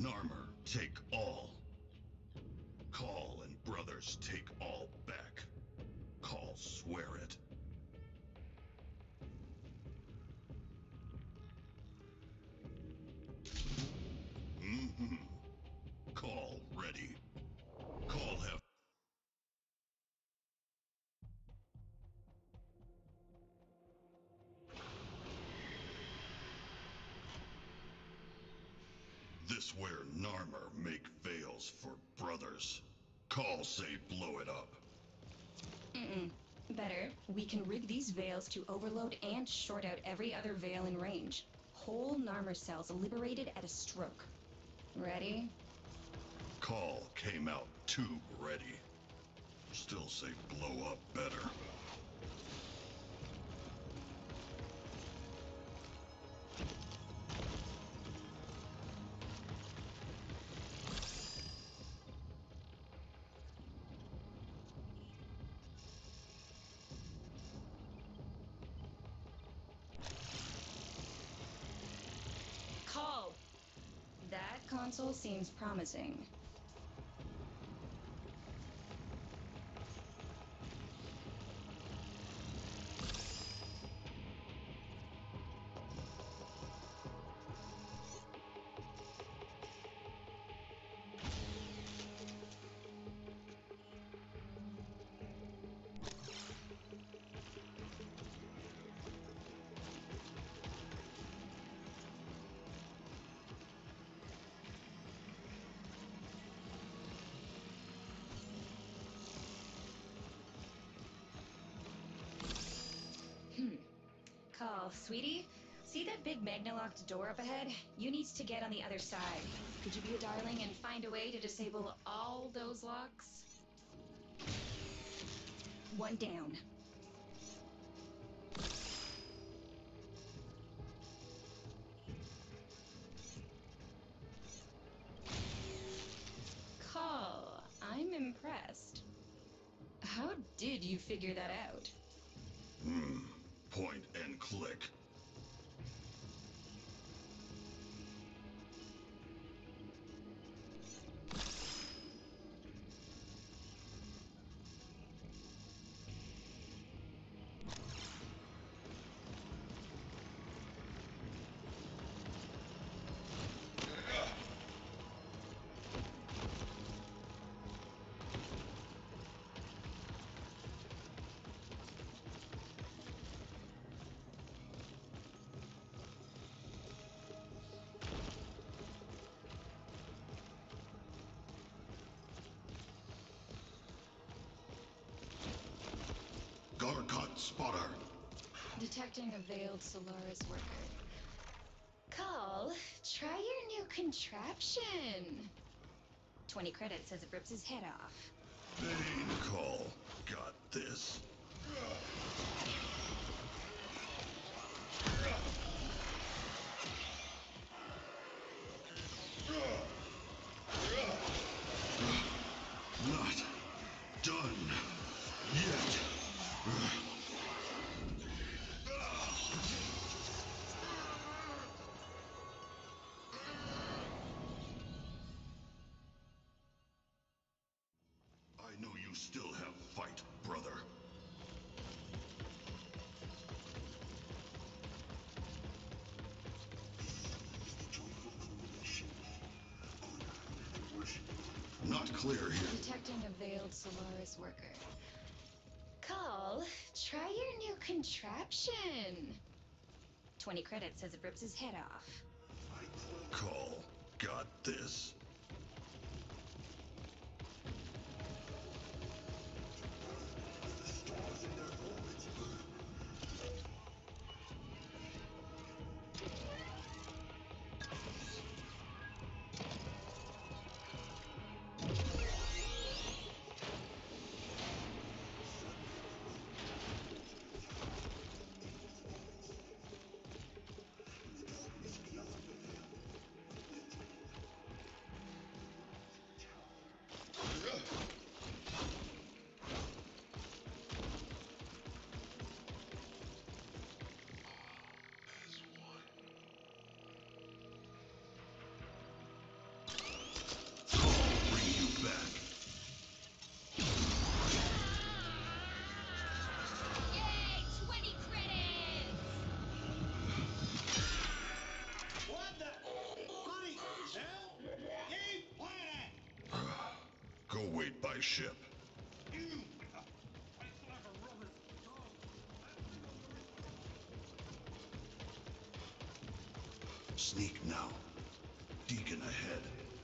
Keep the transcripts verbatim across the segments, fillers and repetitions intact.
Narmer, take all. Call and brothers take all back. Call, swear it. Mm-hmm. Call ready. Call have. This where Narmer make veils for brothers. Call say blow it up. Mm-mm. Better, we can rig these veils to overload and short out every other veil in range. Whole Narmer cells liberated at a stroke. Ready? Call came out tube ready. Still say blow up better. Call! That console seems promising. Hmm. Call, sweetie? See that big magna-locked door up ahead? You needs to get on the other side. Could you be a darling and find a way to disable all those locks? One down. Call, I'm impressed. How did you figure that out? Hmm. Point and click. Garkat spotter. Detecting a veiled Solaris worker. Call, try your new contraption. twenty credits as it rips his head off. Bane call. Got this. Not done yet. I know you still have fight, brother. Not clear here. Detecting a veiled Solaris worker. Call, try your new contraption. twenty credits as it rips his head off. Call. Got this. my ship. Sneak now. Deacon ahead.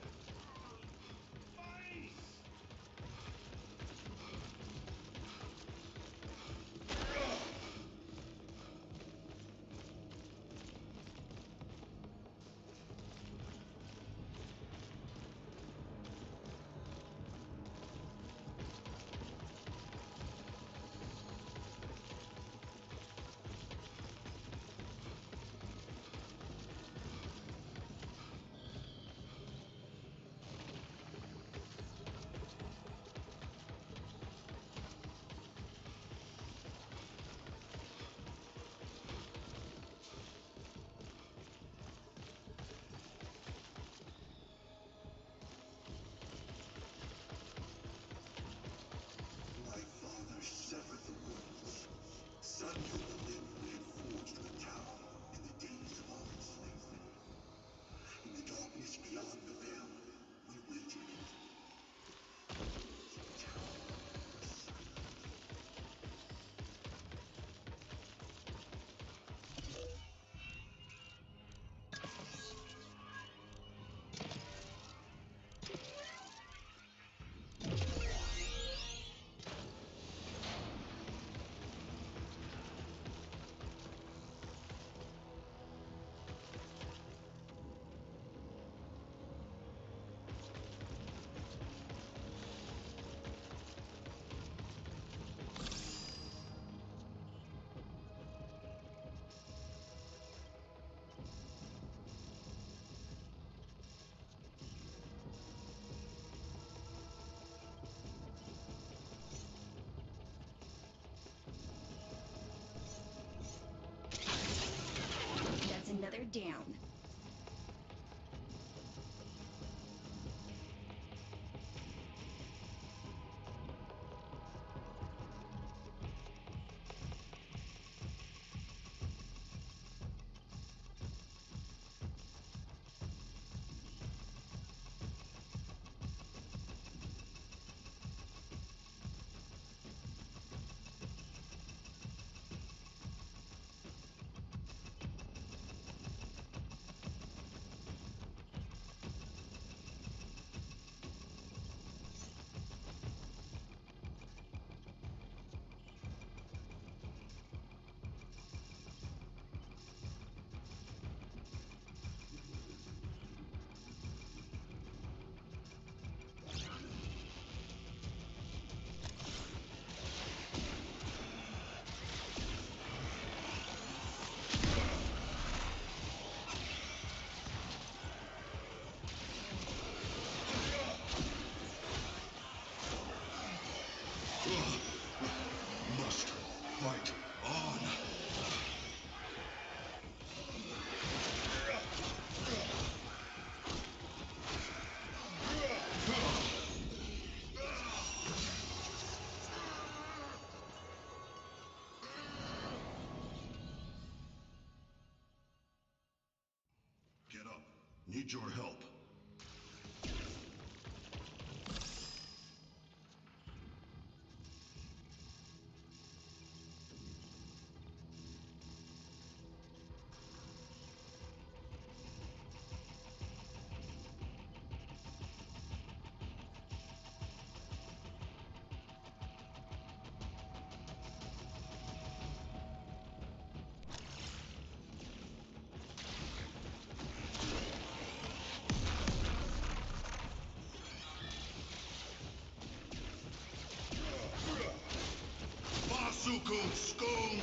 That's another down. Must fight on. Get up. Need your help. Basuku Scum!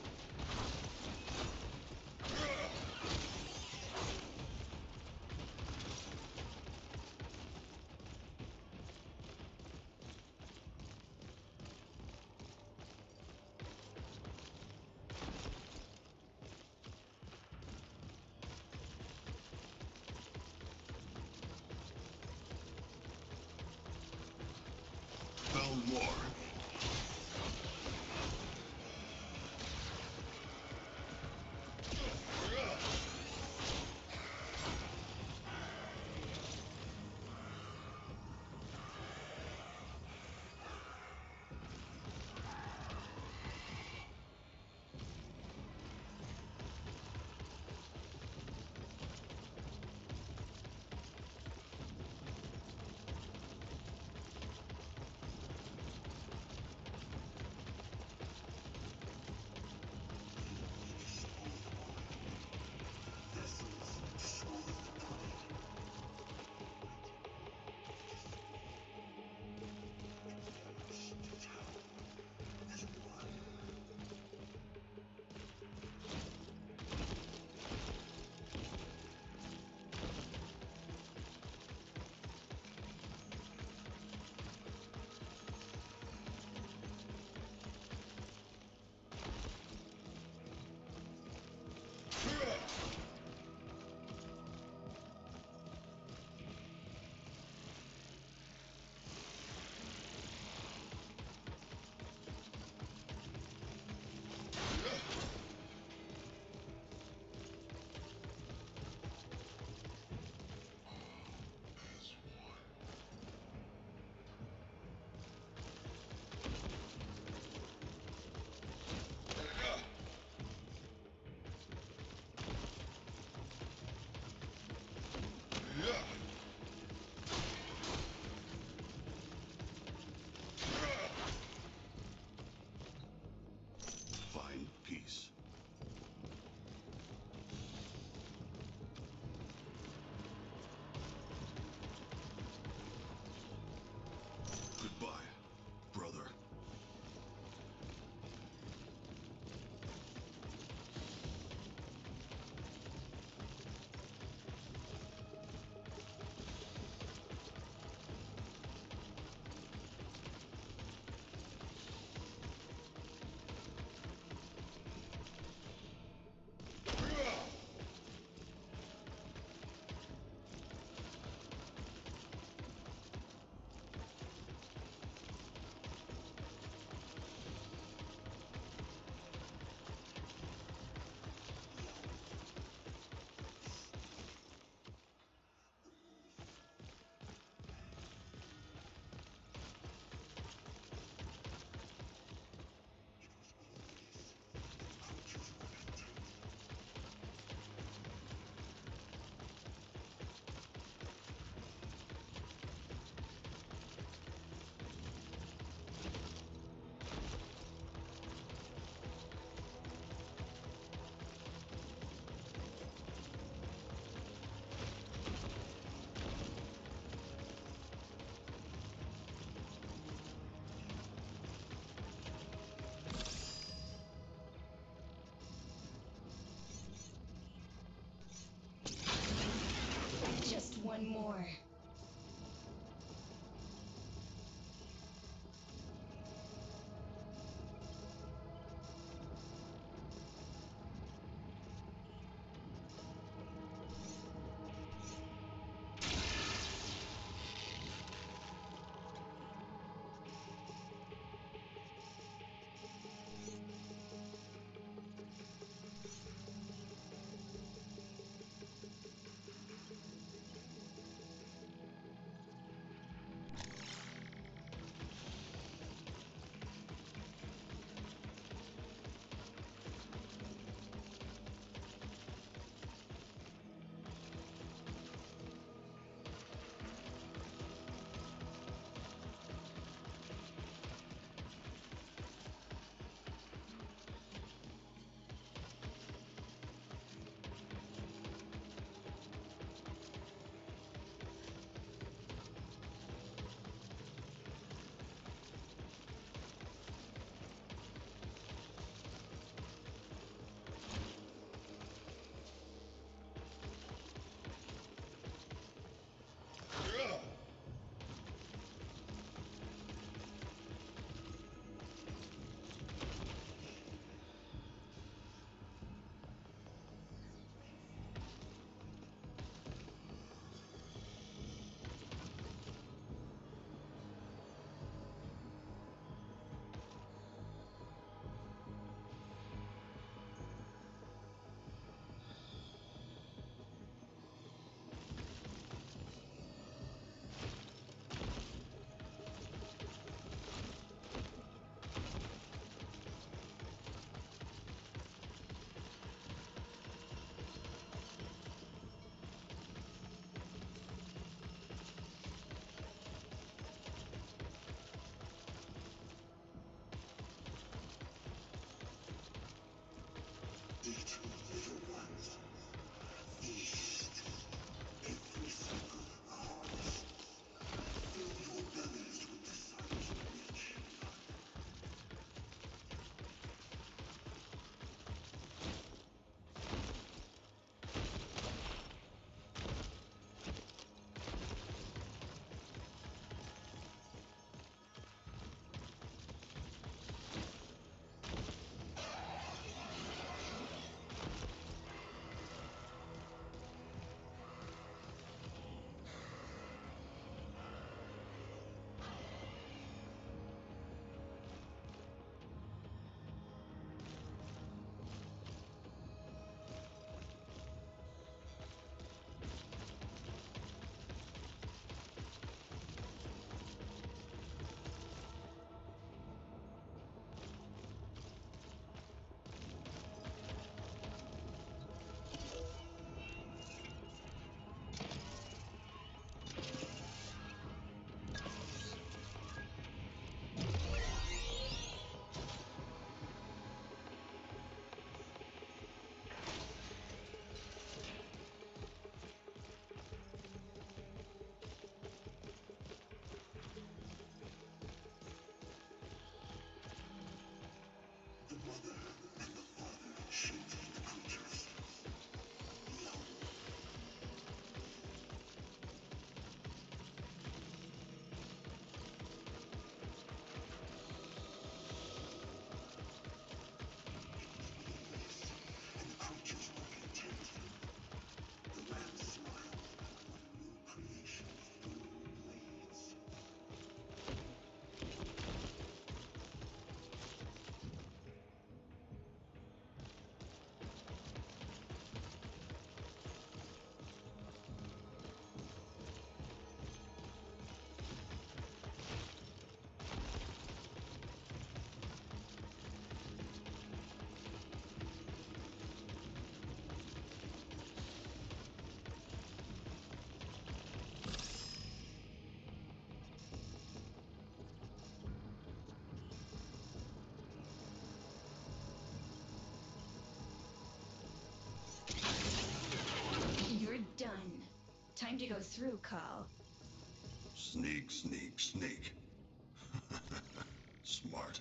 Belmore. Find peace. Goodbye, brother. Just one more. Time to go through, Carl. Sneak, sneak, sneak. Smart.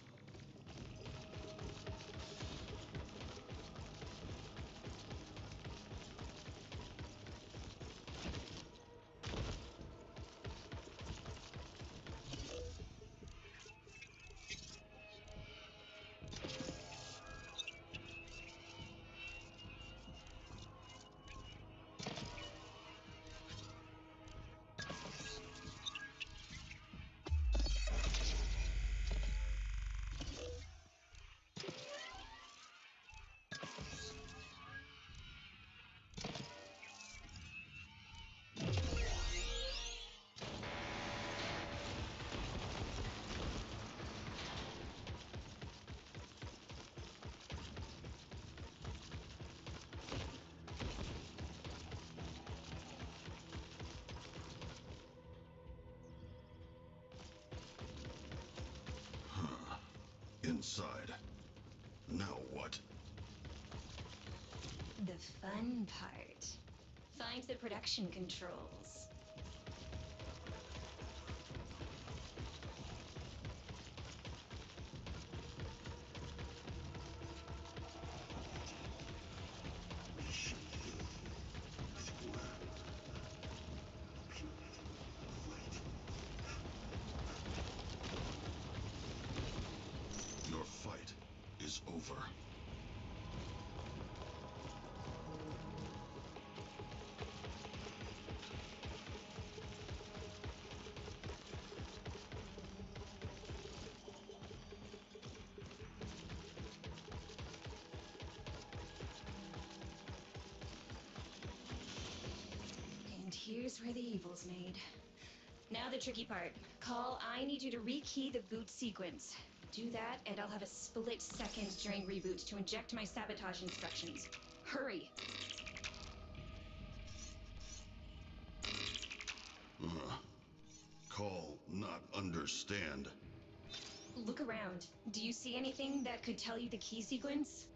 Inside. Now what? The fun part. Find the production controls. Your fight is over. And here's where the evil's made. Now the tricky part. Call, I need you to rekey the boot sequence. Do that, and I'll have a split second during reboot to inject my sabotage instructions. Hurry! Uh, call not understand. Look around. Do you see anything that could tell you the key sequence?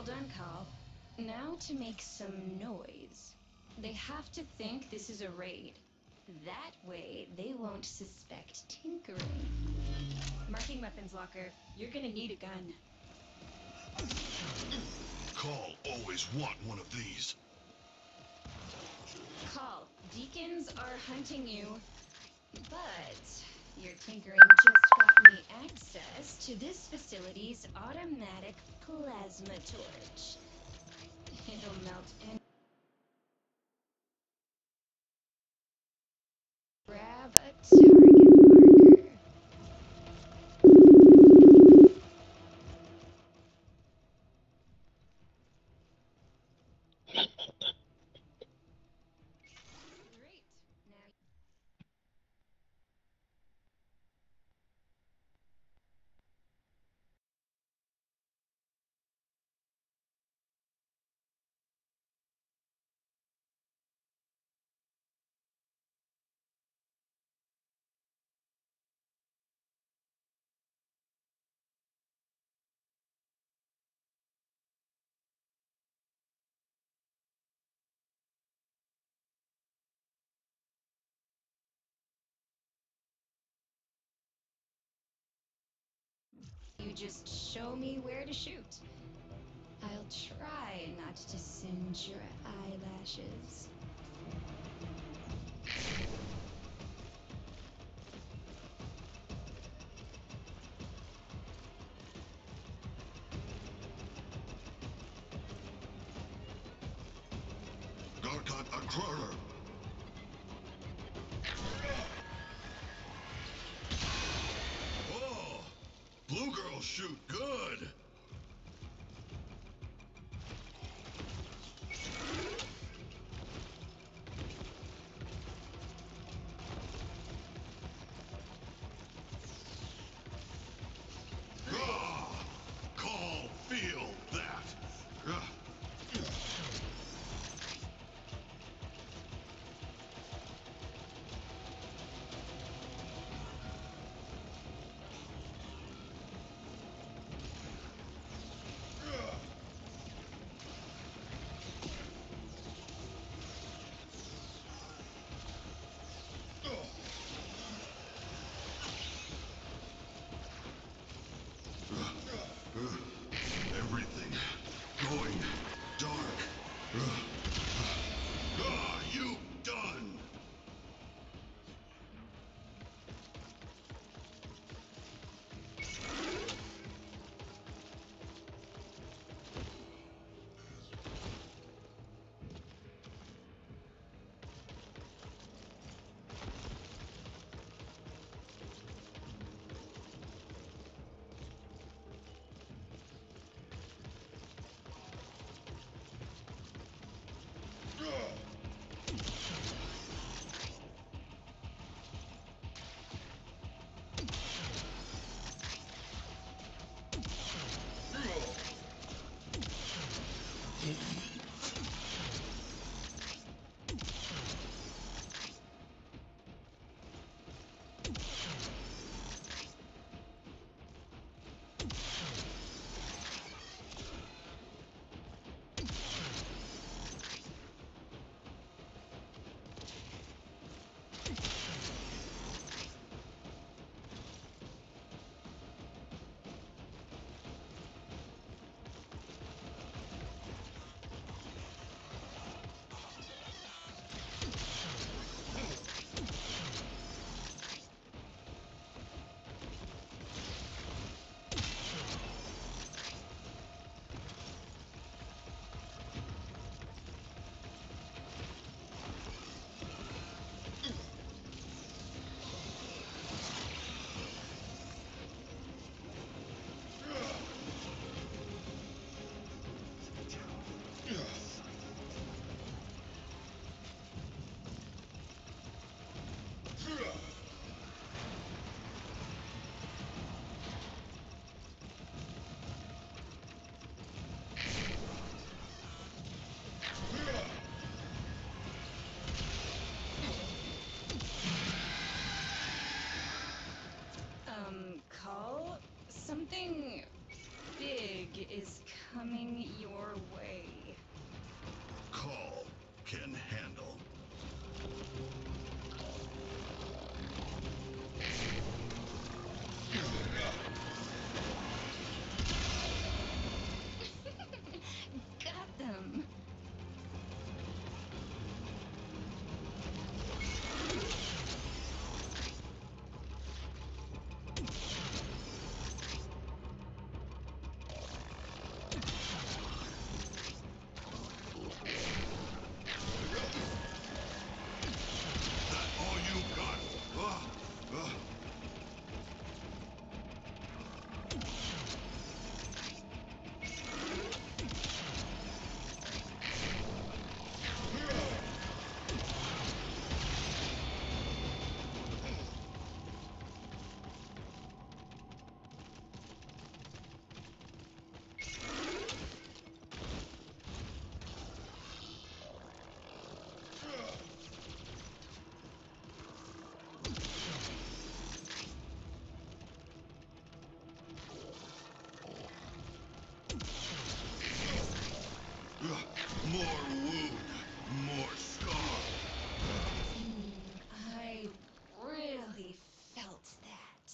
done, Carl. Now to make some noise. They have to think this is a raid. That way, they won't suspect tinkering. Marking weapons locker. You're gonna need a gun. Call always want one of these. Call. Deacons are hunting you. But your tinkering just got me access to this facility's automatic plasma torch. It'll melt any. Grab a target marker. Great. Now. You just show me where to shoot. I'll try not to singe your eyelashes. Garkat Akrar. Oh! Blue girls shoot good! Ah! Call, feel that! Ah. Everything going dark. Ah, you done! Um, Call? Something big is coming your way. Call can handle. Got them. That all you got? Ugh, ugh. Ugh. More wound, more scar. I really felt that.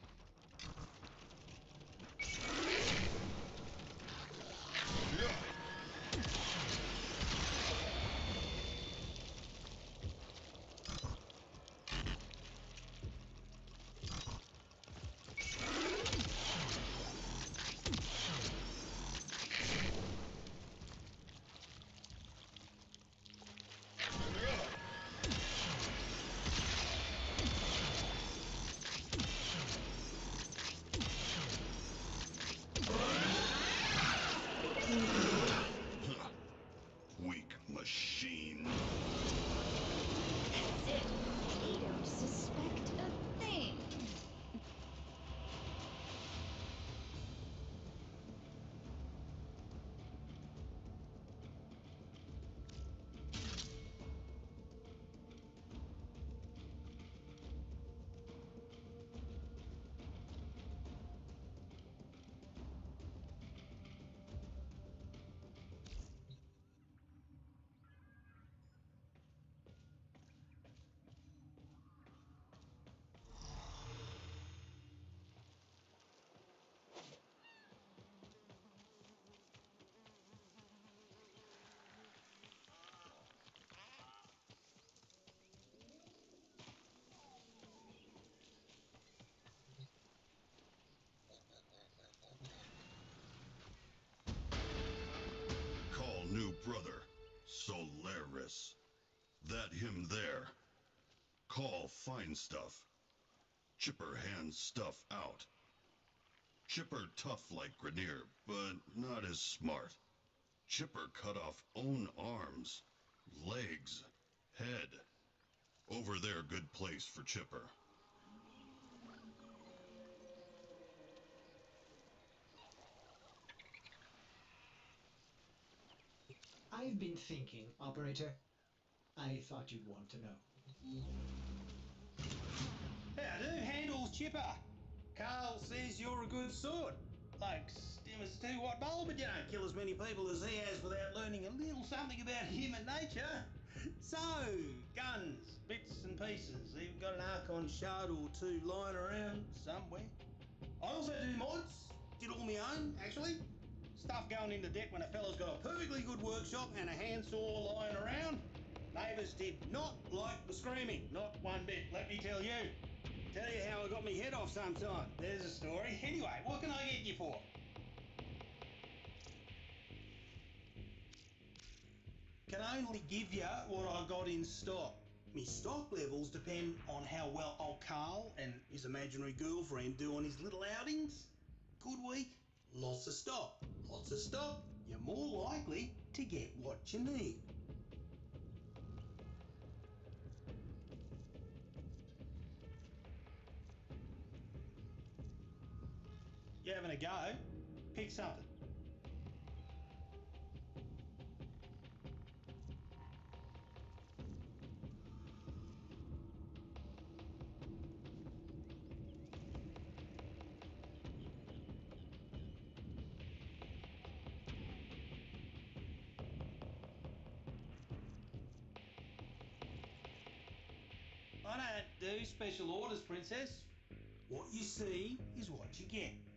Weak machine. That's it. They don't suspect a thing. Call new brother, Solaris. That him there. Call find stuff. Chipper hands stuff out. Chipper tough like Grenier, but not as smart. Chipper cut off own arms, legs, head. Over there good place for Chipper. I've been thinking, Operator. I thought you'd want to know. How do handles Chipper? Carl says you're a good sort. Like Stimmers too what bowl, but you don't kill as many people as he has without learning a little something about human nature. So, guns, bits and pieces, even got an Archon shard or two lying around somewhere. I also do mods, did all my own, actually. Stuff going into debt when a fella's got a perfectly good workshop and a handsaw lying around. Neighbours did not like the screaming, not one bit, let me tell you. Tell you how I got my head off sometime. There's a story. Anyway, what can I get you for? Can only give you what I got in stock. Me stock levels depend on how well old Carl and his imaginary girlfriend do on his little outings. Good week, lots of stock. Lots of stock, you're more likely to get what you need. You having a go? Pick something. do special orders, Princess. What you see is what you get.